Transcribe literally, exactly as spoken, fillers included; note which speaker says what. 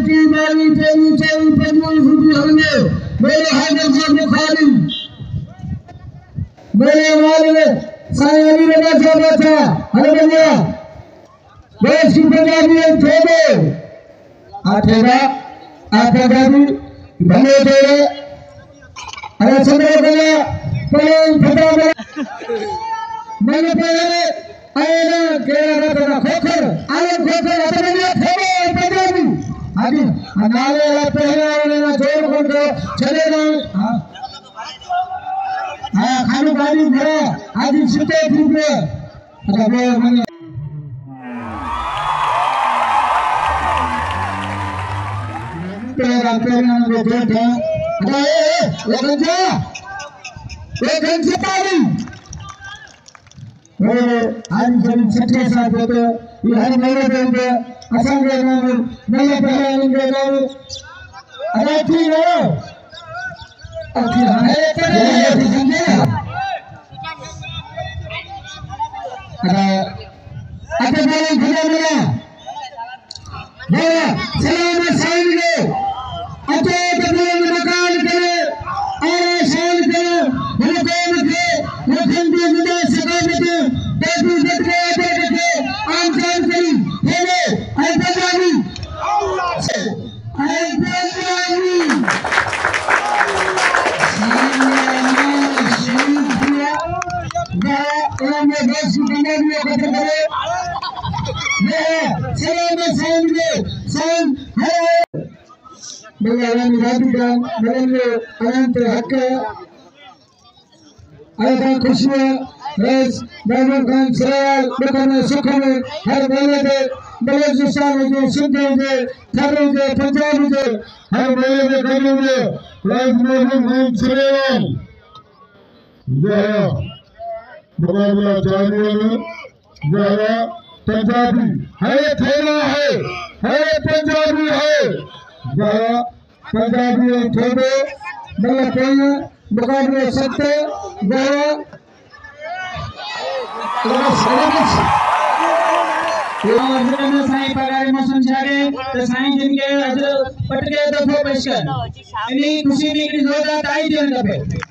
Speaker 1: की बारी तेरी चौबी पंद्रह फुटी होंगे मेरे हाथ से बुखारी मेरे वाले साईं अली रजा से बचा हरे भैया देश की पंजाबी थोड़े आठेगा आठेगा भी भले तेरे अरे चंद्र भैया पहले फटा मैंने पहले आएगा केरा रखना खोखर आए खोखर अरे भैया थोड़े पंजाबी आगे नाले वाला पहले वाले ना जोर खोल के चले ना हाँ हाँ खाने गाड़ी भरा आज सिटे ग्रुप में अच्छा वो मैंने तेरा तेरा वो देख है अरे ये गंजा ये गंजा तारी वो आज जब सिटे साथ होते ये हर मेरे देंगे असंग नाम मेरे पहले उनके नाम अरे ठीक है अरे हमारे तेरे ये गंजा अरे अरे मेरे भैया मेरा मेरा सलाम साईं ने अते कबीर मकान करे और शान करे हुकूमत के मुखंडी जुदा सकाफत देवी जट के आते के आम जान करी हेले अल्लाह Mengalami hadiran melalui alam terhak, ada khusyuk, res, melakukan seral, bukan sukan, har boleh boleh susah je, sunnah je, karu je, Punjab je, har boleh karu je, res melakukan seral. Jaya, bagaimana caranya? Jaya Punjabi, hai thela hai, hai Punjabi hai. जहाँ पंजाबी थोड़े मतलब कोई मुकाबले सकते जहाँ साईं पगार मौसम जागे तो साईं जिनके हजरत पटके दफो पेशकर इन्हीं खुशी में इतनी जोरदार ताई देने का